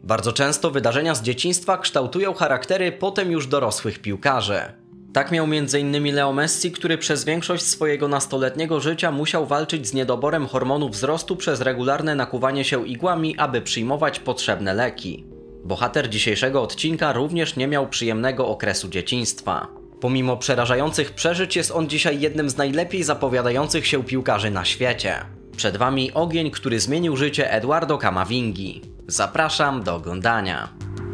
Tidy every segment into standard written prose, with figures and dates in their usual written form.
Bardzo często wydarzenia z dzieciństwa kształtują charaktery potem już dorosłych piłkarzy. Tak miał m.in. Leo Messi, który przez większość swojego nastoletniego życia musiał walczyć z niedoborem hormonu wzrostu przez regularne nakuwanie się igłami, aby przyjmować potrzebne leki. Bohater dzisiejszego odcinka również nie miał przyjemnego okresu dzieciństwa. Pomimo przerażających przeżyć jest on dzisiaj jednym z najlepiej zapowiadających się piłkarzy na świecie. Przed Wami ogień, który zmienił życie Eduardo Camavingi. Zapraszam do oglądania.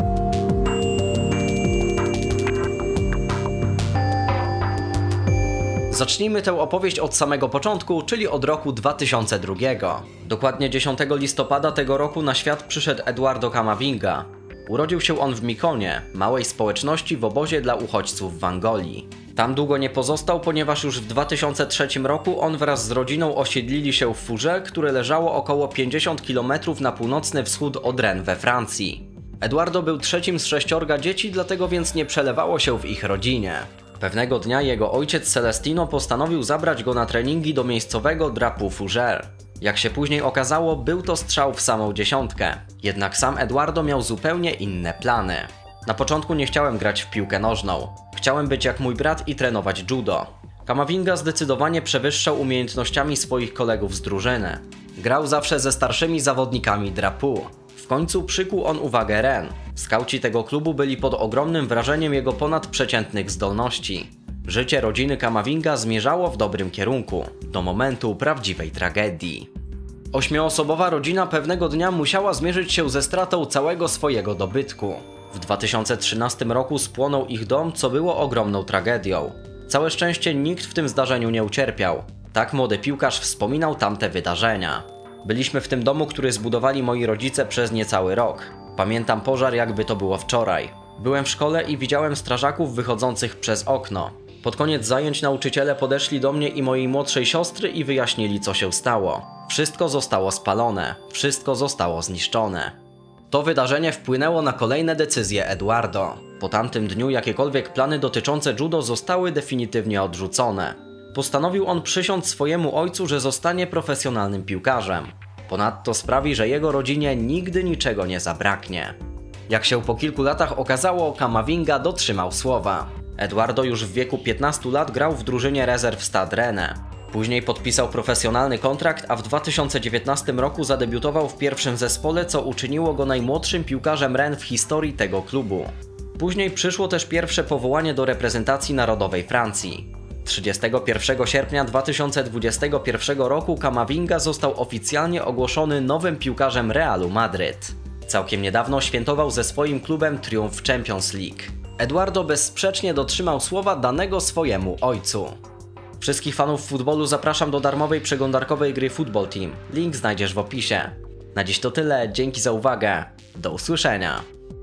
Zacznijmy tę opowieść od samego początku, czyli od roku 2002. Dokładnie 10 listopada tego roku na świat przyszedł Eduardo Camavinga. Urodził się on w Mikonie, małej społeczności w obozie dla uchodźców w Angolii. Tam długo nie pozostał, ponieważ już w 2003 roku on wraz z rodziną osiedlili się w Fougères, które leżało około 50 km na północny wschód od Rennes we Francji. Eduardo był trzecim z 6 dzieci, dlatego więc nie przelewało się w ich rodzinie. Pewnego dnia jego ojciec Celestino postanowił zabrać go na treningi do miejscowego Drapeau Fougères. Jak się później okazało, był to strzał w samą dziesiątkę. Jednak sam Eduardo miał zupełnie inne plany. Na początku nie chciałem grać w piłkę nożną. Chciałem być jak mój brat i trenować judo. Camavinga zdecydowanie przewyższał umiejętnościami swoich kolegów z drużyny. Grał zawsze ze starszymi zawodnikami Drapeau. W końcu przykuł on uwagę Rennes. Skauci tego klubu byli pod ogromnym wrażeniem jego ponadprzeciętnych zdolności. Życie rodziny Camavinga zmierzało w dobrym kierunku, do momentu prawdziwej tragedii. 8-osobowa rodzina pewnego dnia musiała zmierzyć się ze stratą całego swojego dobytku. W 2013 roku spłonął ich dom, co było ogromną tragedią. Całe szczęście nikt w tym zdarzeniu nie ucierpiał. Tak młody piłkarz wspominał tamte wydarzenia. Byliśmy w tym domu, który zbudowali moi rodzice przez niecały rok. Pamiętam pożar, jakby to było wczoraj. Byłem w szkole i widziałem strażaków wychodzących przez okno. Pod koniec zajęć nauczyciele podeszli do mnie i mojej młodszej siostry i wyjaśnili, co się stało. Wszystko zostało spalone, wszystko zostało zniszczone. To wydarzenie wpłynęło na kolejne decyzje Eduardo. Po tamtym dniu jakiekolwiek plany dotyczące judo zostały definitywnie odrzucone. Postanowił on przysiąc swojemu ojcu, że zostanie profesjonalnym piłkarzem. Ponadto sprawi, że jego rodzinie nigdy niczego nie zabraknie. Jak się po kilku latach okazało, Camavinga dotrzymał słowa. Eduardo już w wieku 15 lat grał w drużynie rezerw Stade Rennes. Później podpisał profesjonalny kontrakt, a w 2019 roku zadebiutował w pierwszym zespole, co uczyniło go najmłodszym piłkarzem Rennes w historii tego klubu. Później przyszło też pierwsze powołanie do reprezentacji narodowej Francji. 31 sierpnia 2021 roku Camavinga został oficjalnie ogłoszony nowym piłkarzem Realu Madryt. Całkiem niedawno świętował ze swoim klubem triumf w Champions League. Eduardo bezsprzecznie dotrzymał słowa danego swojemu ojcu. Wszystkich fanów futbolu zapraszam do darmowej przeglądarkowej gry Football Team. Link znajdziesz w opisie. Na dziś to tyle, dzięki za uwagę. Do usłyszenia.